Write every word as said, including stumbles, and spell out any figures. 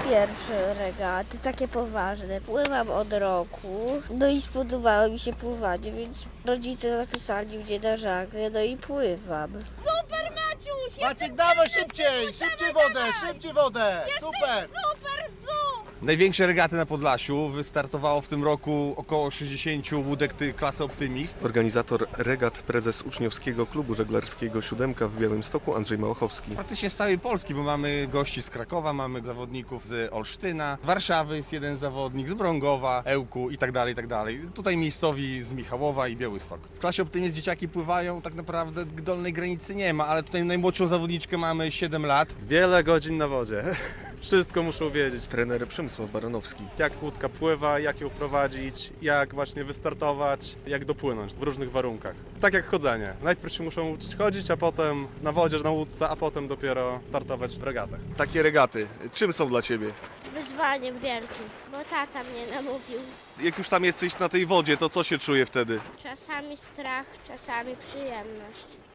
pierwsze regaty, takie poważne. Pływam od roku, no i spodobało mi się pływanie, więc rodzice zapisali mnie na żagle, no i pływam. Super, Maciuś! Maciek, dawaj szybciej! Szybciej wodę, szybciej wodę! Super! Super, super! Największe regaty na Podlasiu. Wystartowało w tym roku około sześćdziesiąt łódek ty- klasy Optymist. Organizator regat, prezes uczniowskiego klubu żeglarskiego Siódemka w Białymstoku Andrzej Małochowski. Praktycznie z całej Polski, bo mamy gości z Krakowa, mamy zawodników z Olsztyna, z Warszawy jest jeden zawodnik, z Brągowa, Ełku i tak dalej, i tak dalej. Tutaj miejscowi z Michałowa i Białystok. W klasie Optymist dzieciaki pływają, tak naprawdę dolnej granicy nie ma, ale tutaj najmłodszą zawodniczkę mamy siedem lat. Wiele godzin na wodzie. Wszystko muszą wiedzieć. Trener Przemysław Baranowski. Jak łódka pływa, jak ją prowadzić, jak właśnie wystartować, jak dopłynąć w różnych warunkach. Tak jak chodzenie. Najpierw się muszą uczyć chodzić, a potem na wodzie, na łódce, a potem dopiero startować w regatach. Takie regaty, czym są dla Ciebie? Wyzwaniem wielkim, bo tata mnie namówił. Jak już tam jesteś na tej wodzie, to co się czuje wtedy? Czasami strach, czasami przyjemność.